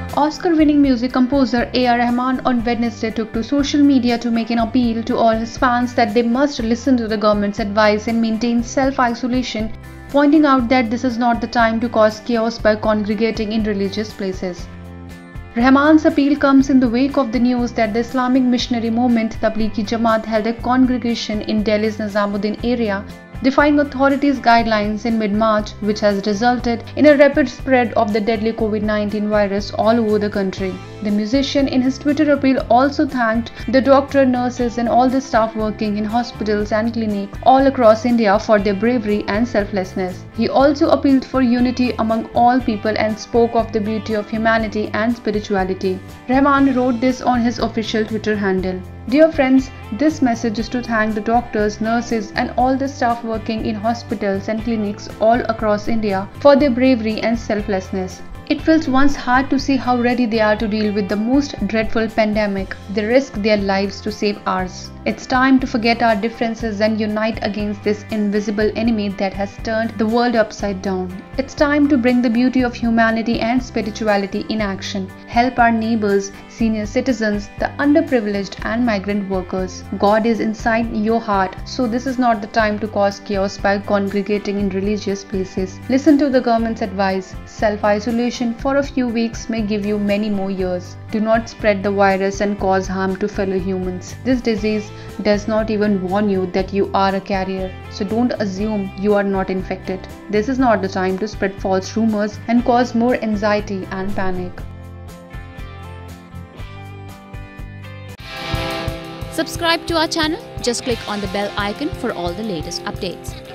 Oscar-winning music composer A.R. Rahman on Wednesday took to social media to make an appeal to all his fans that they must listen to the government's advice and maintain self-isolation, pointing out that this is not the time to cause chaos by congregating in religious places. Rahman's appeal comes in the wake of the news that the Islamic missionary movement Tablighi Jamaat held a congregation in Delhi's Nizamuddin area, defying authorities' guidelines in mid-March, which has resulted in a rapid spread of the deadly COVID-19 virus all over the country. The musician in his Twitter appeal also thanked the doctor, nurses and all the staff working in hospitals and clinics all across India for their bravery and selflessness. He also appealed for unity among all people and spoke of the beauty of humanity and spirituality. Rahman wrote this on his official Twitter handle. Dear friends, this message is to thank the doctors, nurses and all the staff working in hospitals and clinics all across India for their bravery and selflessness. It feels once hard to see how ready they are to deal with the most dreadful pandemic. They risk their lives to save ours. It's time to forget our differences and unite against this invisible enemy that has turned the world upside down. It's time to bring the beauty of humanity and spirituality in action. Help our neighbors, senior citizens, the underprivileged and migrant workers. God is inside your heart, so this is not the time to cause chaos by congregating in religious places. Listen to the government's advice. Self-isolation for a few weeks may give you many more years. Do not spread the virus and cause harm to fellow humans. This disease does not even warn you that you are a carrier, so don't assume you are not infected. This is not the time to spread false rumors and cause more anxiety and panic. Subscribe to our channel. Just click on the bell icon for all the latest updates.